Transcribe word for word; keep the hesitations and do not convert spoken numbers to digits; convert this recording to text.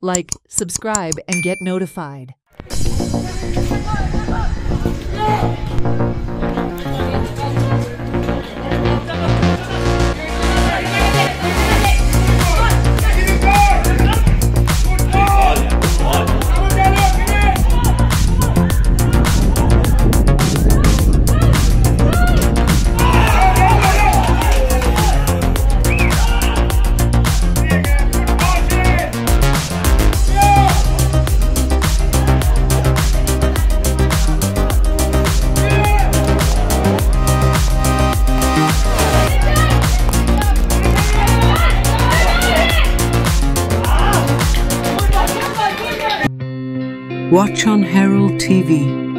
Like, subscribe, and get notified. Watch on Herald T V.